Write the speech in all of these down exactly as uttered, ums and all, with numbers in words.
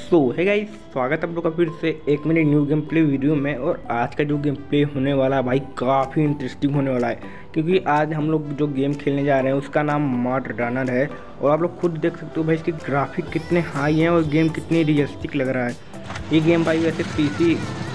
सो है गाइस, स्वागत है आप लोग का फिर से एक minute new game play video में। और आज का जो गेम प्ले होने वाला है भाई काफ़ी इंटरेस्टिंग होने वाला है, क्योंकि आज हम लोग जो गेम खेलने जा रहे हैं उसका नाम मड रनर है। और आप लोग खुद देख सकते हो भाई इसके ग्राफिक कितने हाई हैं और गेम कितनी रियलिस्टिक लग रहा है। ये गेम भाई वैसे पीसी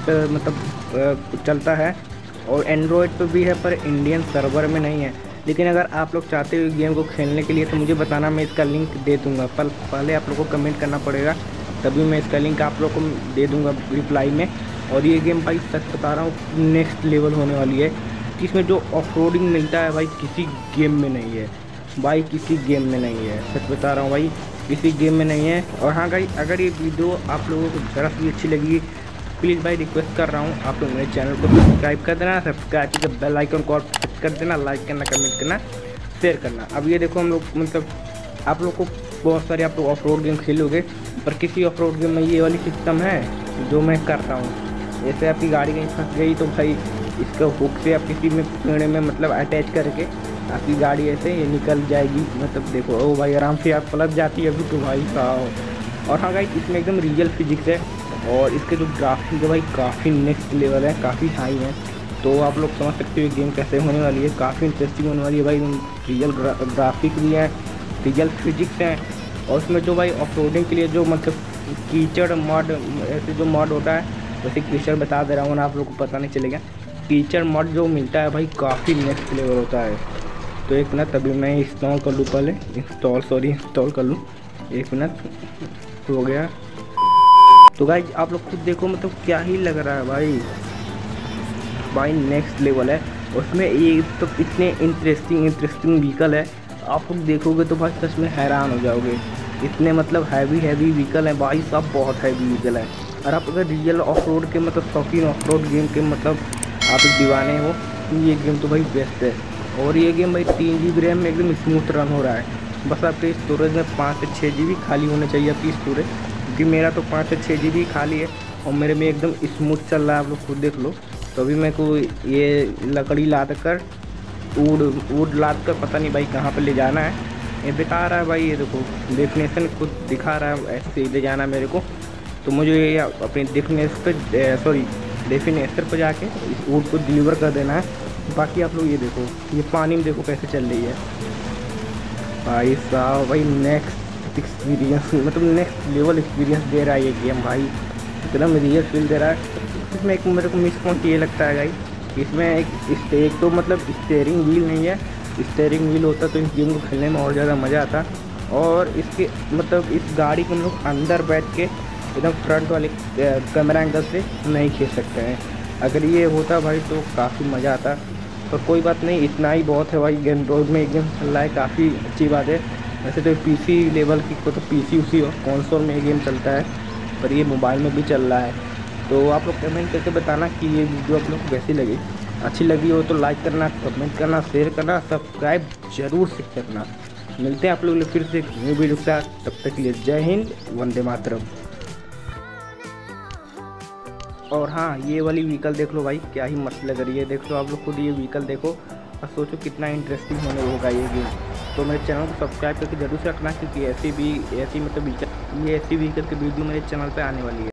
मतलब चलता है और एंड्रॉयड पर भी है, पर इंडियन सर्वर में नहीं है। लेकिन अगर आप लोग चाहते हो गेम को खेलने के लिए तो मुझे बताना, मैं इसका लिंक दे दूँगा। पर पहले आप लोग को कमेंट करना पड़ेगा, तभी मैं इसका लिंक आप लोग को दे दूंगा रिप्लाई में। और ये गेम भाई सच बता रहा हूँ नेक्स्ट लेवल होने वाली है। इसमें जो ऑफ रोडिंग मिलता है भाई किसी गेम में नहीं है, भाई किसी गेम में नहीं है, सच बता रहा हूँ भाई किसी गेम में नहीं है। और हाँ भाई, अगर ये वीडियो आप लोगों को ज़रा सी अच्छी लगी प्लीज़ भाई रिक्वेस्ट कर रहा हूँ आप लोग मेरे चैनल को सब्सक्राइब कर देना, सब्सक्राइब करके बेल आइकन को प्रेस कर देना, लाइक करना, कमेंट करना, शेयर करना। अब ये देखो हम लोग मतलब आप लोग को बहुत सारे आप लोग ऑफ रोड गेम खेलोगे, पर किसी ऑफ रोड गेम में ये वाली सिस्टम है जो मैं करता हूँ। जैसे आपकी गाड़ी कहीं फंस गई तो भाई इसका हुक से आप किसी में पेड़ में मतलब अटैच करके आपकी गाड़ी ऐसे ये निकल जाएगी। मतलब देखो ओ भाई आराम से आप पलट जाती है अभी तो भाई साहब। और हाँ भाई इसमें एकदम रियल फिजिक्स है और इसके जो ग्राफिक है भाई काफ़ी नेक्स्ट लेवल है, काफ़ी हाई है। तो आप लोग समझ सकते हो गेम कैसे होने वाली है, काफ़ी इंटरेस्टिंग होने वाली है भाई। रियल ग्राफिक भी है, रियल फिजिक्स है। और उसमें जो भाई ऑफ रोडिंग के लिए जो मतलब कीचड़ मॉड ऐसे जो मॉड होता है, वैसे कीचड़ बता दे रहा हूँ ना, आप लोग को पता नहीं चलेगा। कीचड़ मॉड जो मिलता है भाई काफ़ी नेक्स्ट लेवल होता है। तो एक मिनट तभी मैं इंस्टॉल कर लूँ, पहले इंस्टॉल सॉरी इंस्टॉल कर लूँ। एक मिनट हो गया। तो गाइस आप लोग खुद देखो मतलब क्या ही लग रहा है भाई, भाई नेक्स्ट लेवल है। उसमें ये तो इतने इंटरेस्टिंग इंटरेस्टिंग व्हीकल है, आप लोग देखोगे तो भाई सच में हैरान हो जाओगे। इतने मतलब हैवी हैवी व्हीकल हैं भाई, सब बहुत हैवी व्हीकल है। और आप अगर रियल ऑफ रोड के मतलब शौकीन ऑफ रोड गेम के मतलब आप दीवाने हो तो ये गेम तो भाई बेस्ट है। और ये गेम भाई तीन जी बी रैम में एकदम स्मूथ रन हो रहा है। बस आपके स्टोरेज में पाँच से छः जी बी खाली होने चाहिए आपकी स्टोरेज, क्योंकि मेरा तो पाँच से छः जी बी खाली है और मेरे में एकदम स्मूथ चल रहा है। आप लोग खुद देख लो। तो अभी मेरे को ये लकड़ी लाद कर वुड वुड लाद कर पता नहीं भाई कहाँ पे ले जाना है, ये बता रहा है भाई। ये देखो डेफिनेशन खुद दिखा रहा है ऐसे ले जाना है मेरे को। तो मुझे ये अपने डेफिनेशन पे सॉरी डेफिनेशन पर जाके इस वुड को डिलीवर कर देना है। बाकी आप लोग ये देखो, ये पानी में देखो कैसे चल रही है भाई साहब। भाई नेक्स्ट एक्सपीरियंस मतलब नेक्स्ट लेवल एक्सपीरियंस दे रहा है ये गेम भाई, एकदम रियल फील दे रहा है। इसमें एक मेरे को मिस पॉइंट ये लगता है भाई, इसमें एक एक तो मतलब स्टेयरिंग व्हील नहीं है। स्टेयरिंग व्हील होता तो इस गेम को खेलने में और ज़्यादा मज़ा आता। और इसके मतलब इस गाड़ी को हम लोग अंदर बैठ के एकदम फ्रंट वाले कैमरा एंगल से नहीं खींच सकते हैं। अगर ये होता भाई तो काफ़ी मज़ा आता। पर कोई बात नहीं, इतना ही बहुत है भाई। एंड्रॉइड में गेम चल रहा है, काफ़ी अच्छी बात है। वैसे तो पीसी लेवल की को तो पीसी उसी और कॉन्सोल में ये गेम चलता है, पर ये मोबाइल में भी चल रहा है। तो आप लोग कमेंट करके बताना कि ये वीडियो आप लोग को कैसी लगी। अच्छी लगी हो तो लाइक करना, कमेंट करना, शेयर करना, सब्सक्राइब जरूर से करना। मिलते हैं आप लोग फिर से एक न्यू वीडियो के साथ, तब तक के लिए जय हिंद, वंदे मातरम। और हाँ ये वाली व्हीकल देख लो भाई, क्या ही मस्त लग रही है। देख लो आप लोग खुद ये व्हीकल देखो और सोचो कितना इंटरेस्टिंग होने होगा ये गेम। तो मेरे चैनल को सब्सक्राइब करके जरूर से रखना, क्योंकि ऐसी भी ऐसी मतलब व्हीकल ये ऐसी व्हीकल की वीडियो मेरे चैनल पे आने वाली है।